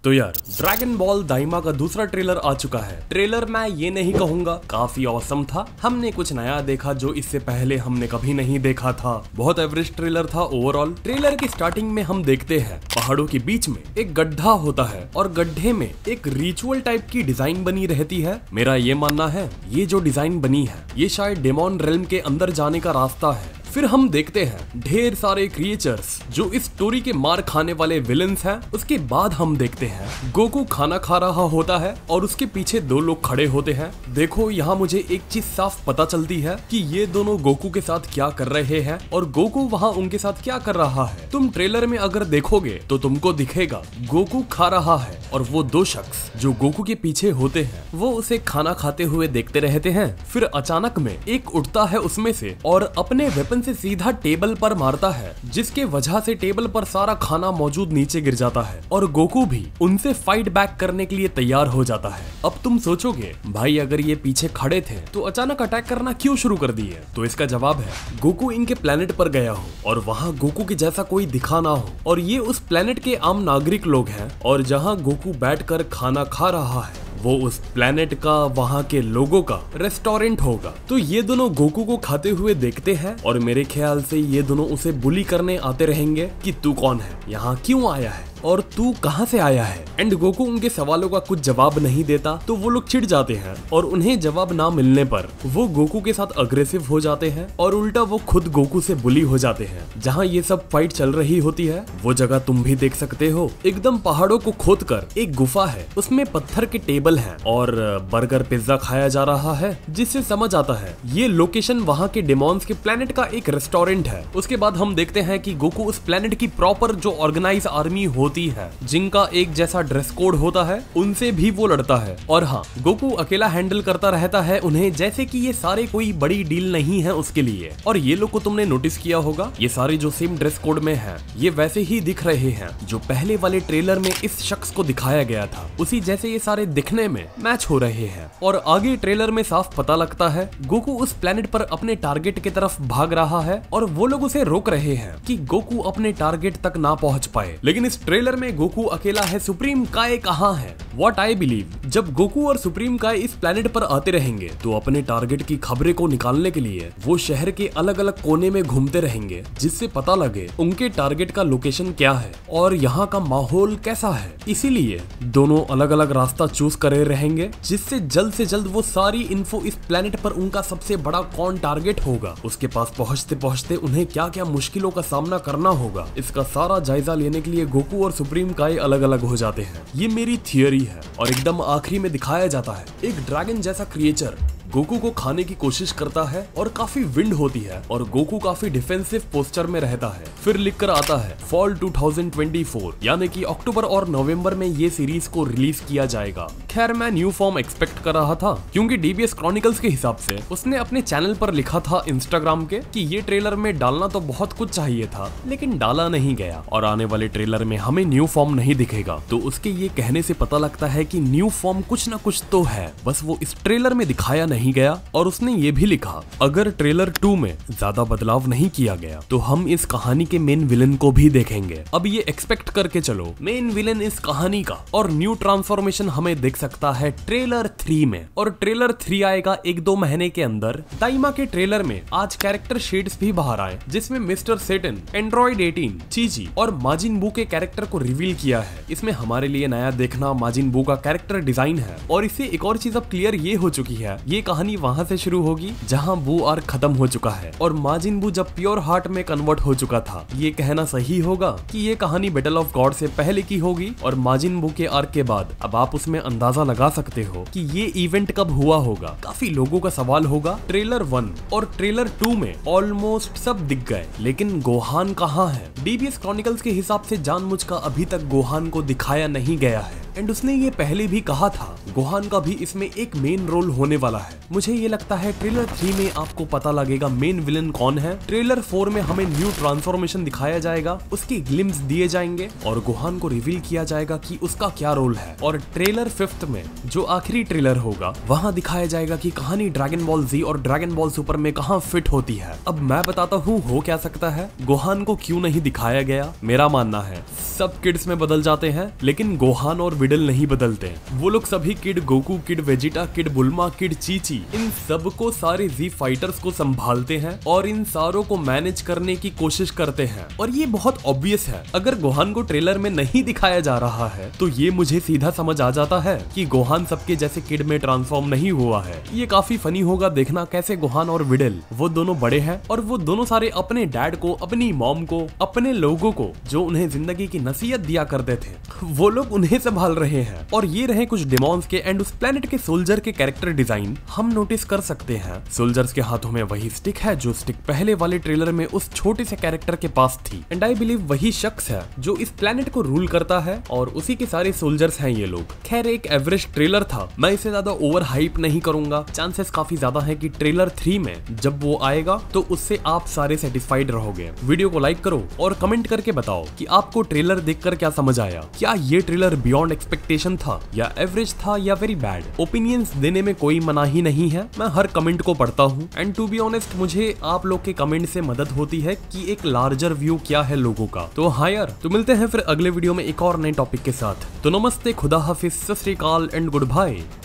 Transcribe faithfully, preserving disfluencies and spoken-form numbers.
तो यार dragon ball दाइमा का दूसरा ट्रेलर आ चुका है। ट्रेलर मैं ये नहीं कहूंगा काफी औसम था, हमने कुछ नया देखा जो इससे पहले हमने कभी नहीं देखा था। बहुत एवरेज ट्रेलर था ओवरऑल। ट्रेलर की स्टार्टिंग में हम देखते हैं पहाड़ों के बीच में एक गड्ढा होता है और गड्ढे में एक रिचुअल टाइप की डिजाइन बनी रहती है। मेरा ये मानना है ये जो डिजाइन बनी है ये शायद डेमोन रेल्म के अंदर जाने का रास्ता है। फिर हम देखते हैं ढेर सारे क्रिएचर्स जो इस स्टोरी के मार खाने वाले विलेंस हैं। उसके बाद हम देखते हैं गोकू खाना खा रहा होता है और उसके पीछे दो लोग खड़े होते हैं। देखो यहाँ मुझे एक चीज साफ पता चलती है कि ये दोनों गोकू के साथ क्या कर रहे हैं और गोकू वहाँ उनके साथ क्या कर रहा है। तुम ट्रेलर में अगर देखोगे तो तुमको दिखेगा गोकू खा रहा है और वो दो शख्स जो गोकू के पीछे होते हैं वो उसे खाना खाते हुए देखते रहते हैं। फिर अचानक में एक उठता है उसमें से और अपने वेपन से सीधा टेबल पर मारता है, जिसके वजह से टेबल पर सारा खाना मौजूद नीचे गिर जाता है और गोकू भी उनसे फाइट बैक करने के लिए तैयार हो जाता है। अब तुम सोचोगे भाई अगर ये पीछे खड़े थे तो अचानक अटैक करना क्यों शुरू कर दिए? तो इसका जवाब है गोकू इनके प्लेनेट पर गया हो और वहाँ गोकू के जैसा कोई दिखा ना हो और ये उस प्लेनेट के आम नागरिक लोग हैं और जहाँ गोकू बैठकर खाना खा रहा है वो उस प्लेनेट का वहाँ के लोगों का रेस्टोरेंट होगा। तो ये दोनों गोकू को खाते हुए देखते हैं और मेरे ख्याल से ये दोनों उसे बुली करने आते रहेंगे कि तू कौन है, यहाँ क्यों आया है और तू कहां से आया है। एंड गोकू उनके सवालों का कुछ जवाब नहीं देता तो वो लोग चिढ़ जाते हैं और उन्हें जवाब ना मिलने पर वो गोकू के साथ अग्रेसिव हो जाते हैं और उल्टा वो खुद गोकू से बुली हो जाते हैं। जहां ये सब फाइट चल रही होती है वो जगह तुम भी देख सकते हो। एकदम पहाड़ों को खोद कर एक गुफा है, उसमें पत्थर के टेबल है और बर्गर पिज्जा खाया जा रहा है, जिससे समझ आता है ये लोकेशन वहाँ के डेमॉन्स के प्लेनेट का एक रेस्टोरेंट है। उसके बाद हम देखते हैं कि गोकू उस प्लेनेट की प्रॉपर जो ऑर्गेनाइज आर्मी होती है जिनका एक जैसा ड्रेस कोड होता है उनसे भी वो लड़ता है। और हाँ गोकू अकेला हैंडल करता रहता है उन्हें, जैसे कि ये सारे कोई बड़ी डील नहीं है उसके लिए। और ये लोग को तुमने नोटिस किया होगा ये सारे जो सेम ड्रेस कोड में हैं ये वैसे ही दिख रहे हैं जो पहले वाले ट्रेलर में इस शख्स को दिखाया गया था, उसी जैसे ये सारे दिखने में मैच हो रहे हैं। और आगे ट्रेलर में साफ पता लगता है गोकू उस प्लेनेट पर अपने टारगेट की तरफ भाग रहा है और वो लोग उसे रोक रहे हैं कि गोकू अपने टारगेट तक ना पहुंच पाए। लेकिन इस ट्रेलर में गोकू अकेला है, सुप्रीम काय कहाँ है? What I believe जब गोकू और सुप्रीम काय इस प्लेनेट पर आते रहेंगे तो अपने टारगेट की खबरें को निकालने के लिए वो शहर के अलग अलग कोने में घूमते रहेंगे, जिससे पता लगे उनके टारगेट का लोकेशन क्या है और यहाँ का माहौल कैसा है। इसीलिए दोनों अलग अलग रास्ता चूज करे रहेंगे, जिससे जल्द से जल्द वो सारी इन्फो इस प्लेनेट पर उनका सबसे बड़ा कौन टारगेट होगा उसके पास पहुँचते पहुँचते उन्हें क्या क्या मुश्किलों का सामना करना होगा, इसका सारा जायजा लेने के लिए गोकू और सुप्रीम काय अलग अलग हो जाते हैं। ये मेरी थियरी है। और एकदम आखिरी में दिखाया जाता है एक ड्रैगन जैसा क्रिएचर गोकू को खाने की कोशिश करता है और काफी विंड होती है और गोकू काफी डिफेंसिव पोस्चर में रहता है। फिर लिखकर आता है fall two thousand twenty four, यानी कि अक्टूबर और नवंबर में ये सीरीज को रिलीज किया जाएगा। खैर मैं न्यू फॉर्म एक्सपेक्ट कर रहा था क्योंकि डीबीएस क्रॉनिकल्स के हिसाब से उसने अपने चैनल पर लिखा था इंस्टाग्राम के कि ये ट्रेलर में डालना तो बहुत कुछ चाहिए था लेकिन डाला नहीं गया और आने वाले ट्रेलर में हमें न्यू फॉर्म नहीं दिखेगा। तो उसके ये कहने से पता लगता है कि न्यू फॉर्म कुछ ना कुछ तो है, बस वो इस ट्रेलर में दिखाया नहीं गया। और उसने ये भी लिखा अगर ट्रेलर टू में ज्यादा बदलाव नहीं किया गया तो हम इस कहानी के मेन विलन को भी देखेंगे। अब ये एक्सपेक्ट करके चलो मेन विलन इस कहानी का और न्यू ट्रांसफॉर्मेशन हमें देख सकता है ट्रेलर थ्री में। और ट्रेलर थ्री आएगा एक दो महीने के अंदर। दाइमा के ट्रेलर में आज कैरेक्टर शेड्स भी बाहर आए, जिसमें मिस्टर सेटन, एंड्रॉइड एटीन, चीजी और माजिन बू के कैरेक्टर को रिवील किया है। इसमें हमारे लिए नया देखना माजिन बू का कैरेक्टर डिजाइन है। और इससे एक और चीज अब क्लियर ये हो चुकी है ये कहानी वहां से शुरू होगी जहां बू आर्क खत्म हो चुका है और माजिन बू जब प्योर हार्ट में कन्वर्ट हो चुका था। ये कहना सही होगा कि ये कहानी बैटल ऑफ गॉड से पहले की होगी और माजिन बू के आर्क के बाद। अब आप उसमें अंदाजा लगा सकते हो कि ये इवेंट कब हुआ होगा। काफी लोगों का सवाल होगा। ट्रेलर वन और ट्रेलर टू में ऑलमोस्ट सब दिख गए लेकिन गोहान कहाँ है? डीबीएस क्रॉनिकल्स के हिसाब से जानबूझ का अभी तक गोहान को दिखाया नहीं गया है। एंड उसने ये पहले भी कहा था गोहान का भी इसमें एक मेन रोल होने वाला है। मुझे ये लगता है ट्रेलर थ्री में आपको पता लगेगा मेन विलन कौन है। ट्रेलर फोर में हमें न्यू ट्रांसफॉर्मेशन दिखाया जाएगा, उसके ग्लिम्स दिए जाएंगे और गोहान को रिवील किया जाएगा कि उसका क्या रोल है। और ट्रेलर फिफ्थ में जो आखिरी ट्रेलर होगा वहां दिखाया जाएगा कि कहानी ड्रैगन बॉल जी और ड्रैगन बॉल सुपर में कहां फिट होती है। अब मैं बताता हूँ हो क्या सकता है। गोहान को क्यों नहीं दिखाया गया? मेरा मानना है सब किड्स में बदल जाते हैं लेकिन गोहान और विडल नहीं बदलते। वो लोग सभी kid Goku kid Vegeta kid Bulma kid Chichi इन सबको सारे जी फाइटर्स को संभालते हैं और इन सारों को मैनेज करने की कोशिश करते हैं। और ये बहुत ऑब्वियस है, अगर गोहान को ट्रेलर में नहीं दिखाया जा रहा है तो ये मुझे सीधा समझ आ जाता है कि गोहान सबके जैसे किड में ट्रांसफॉर्म नहीं हुआ है। ये काफी फनी होगा देखना कैसे गोहान और विडल वो दोनों बड़े हैं और वो दोनों सारे अपने डैड को, अपनी मॉम को, अपने लोगों को जो उन्हें जिंदगी की नसीहत दिया करते थे वो लोग उन्हें संभाल रहे हैं। और ये रहे कुछ डिमॉन्स के एंड उस प्लेनेट के सोल्जर के कैरेक्टर डिजाइन। हम नोटिस कर सकते हैं सोल्जर्स के हाथों में वही स्टिक है जो स्टिक पहले वाले ट्रेलर में उस छोटे से कैरेक्टर के पास थी। एंड आई बिलीव वही शख्स है जो इस प्लेनेट को रूल करता है और उसी के सारे सोल्जर्स हैं ये लोग। खैर एक एवरेज ट्रेलर था, मैं इसे ज्यादा ओवर हाइप नहीं करूंगा। चांसेस काफी ज्यादा है कि ट्रेलर थ्री में जब वो आएगा तो उससे आप सारे सेटिस्फाइड रहोगे। वीडियो को लाइक करो और कमेंट करके बताओ कि आपको ट्रेलर देखकर क्या समझ आया। क्या ये ट्रेलर बियॉन्ड एक्सपेक्टेशन था या एवरेज था या वेरी बैड? ओपिनियंस देने में कोई मना ही नहीं है, मैं हर कमेंट को पढ़ता हूँ। एंड टू बी ऑनेस्ट मुझे आप लोग के कमेंट से मदद होती है कि एक लार्जर व्यू क्या है लोगों का। तो हाँ यार, तो मिलते हैं फिर अगले वीडियो में एक और नए टॉपिक के साथ। तो नमस्ते, खुदा हाफिज, सत श्री अकाल एंड गुड बाय।